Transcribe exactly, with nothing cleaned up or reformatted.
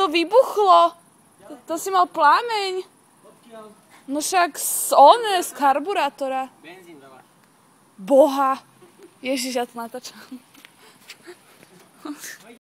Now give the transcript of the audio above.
to vybuchlo. To si mal plámeň. No však z one, z karburátora. Benzín dávaš. Boha. Ježiš, ja to natáčam.